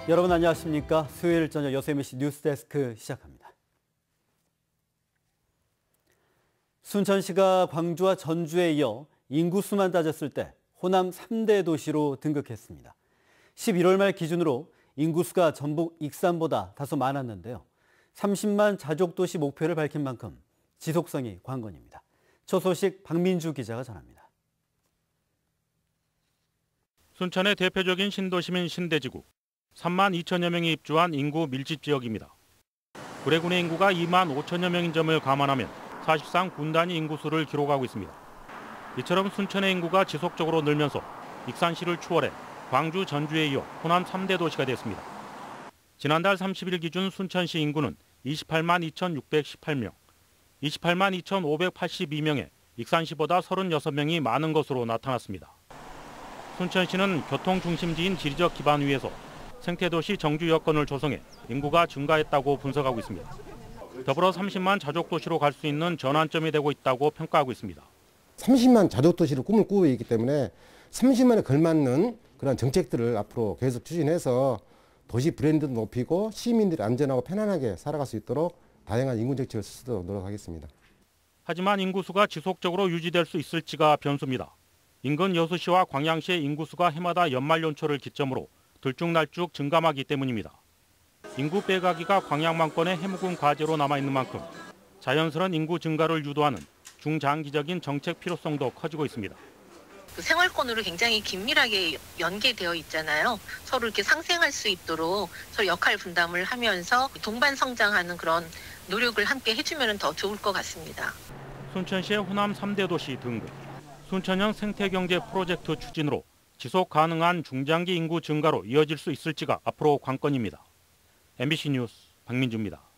여러분 안녕하십니까? 수요일 저녁 6시 뉴스데스크 시작합니다. 순천시가 광주와 전주에 이어 인구수만 따졌을 때 호남 3대 도시로 등극했습니다. 11월 말 기준으로 인구수가 전북 익산보다 다소 많았는데요. 30만 자족도시 목표를 밝힌 만큼 지속성이 관건입니다. 첫 소식 박민주 기자가 전합니다. 순천의 대표적인 신도시민 신대지구. 3만 2천여 명이 입주한 인구 밀집 지역입니다. 구례군의 인구가 2만 5천여 명인 점을 감안하면 사실상 군 단위 인구수를 기록하고 있습니다. 이처럼 순천의 인구가 지속적으로 늘면서 익산시를 추월해 광주, 전주에 이어 호남 3대 도시가 됐습니다. 지난달 30일 기준 순천시 인구는 28만 2,618명, 28만 2,582명에 익산시보다 36명이 많은 것으로 나타났습니다. 순천시는 교통중심지인 지리적 기반 위에서 생태도시 정주 여건을 조성해 인구가 증가했다고 분석하고 있습니다. 더불어 30만 자족도시로 갈 수 있는 전환점이 되고 있다고 평가하고 있습니다. 30만 자족도시를 꿈을 꾸고 있기 때문에 30만에 걸맞는 그런 정책들을 앞으로 계속 추진해서 도시 브랜드도 높이고 시민들이 안전하고 편안하게 살아갈 수 있도록 다양한 인구 정책을 쓰도록 노력하겠습니다. 하지만 인구수가 지속적으로 유지될 수 있을지가 변수입니다. 인근 여수시와 광양시의 인구수가 해마다 연말연초를 기점으로 들쭉날쭉 증감하기 때문입니다. 인구 빼가기가 광양망권의 해묵은 과제로 남아있는 만큼 자연스러운 인구 증가를 유도하는 중장기적인 정책 필요성도 커지고 있습니다. 생활권으로 굉장히 긴밀하게 연계되어 있잖아요. 서로 이렇게 상생할 수 있도록 서로 역할 분담을 하면서 동반 성장하는 그런 노력을 함께 해주면 더 좋을 것 같습니다. 순천시의 호남 3대 도시 등극, 순천형 생태경제 프로젝트 추진으로 지속 가능한 중장기 인구 증가로 이어질 수 있을지가 앞으로 관건입니다. MBC 뉴스 박민주입니다.